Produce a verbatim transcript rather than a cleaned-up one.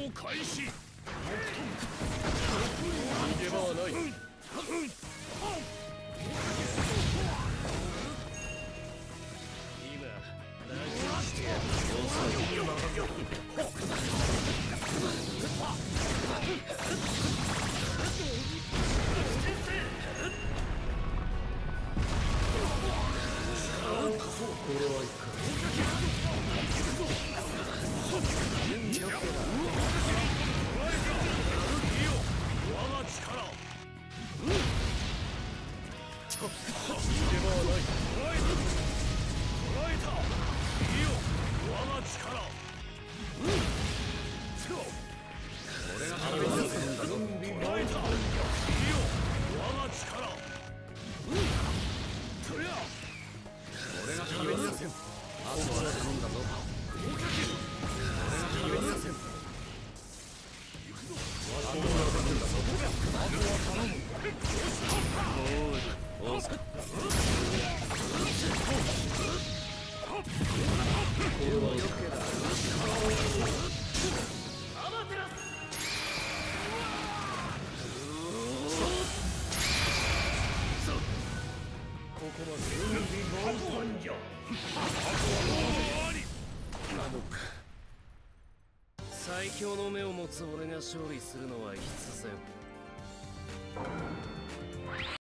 を開始。逃げ場はない。 今ラジオしてやる。 これはいかん。 我が力。 逃げ場はない。 捉えた。捉えた。いいよ。我が力。 俺が食べさせるんだぞ。 捉えた。いいよ。我が力。そりゃ。 俺が食べさせん。あとは頼んだぞ。俺が食べさせん。あとは頼んだぞ。あとは頼む。おう、おう。これはよけだ。 アマテラス。 ここまで準備万端じゃ。なのか。 最強の目を持つ俺が勝利するのは必然。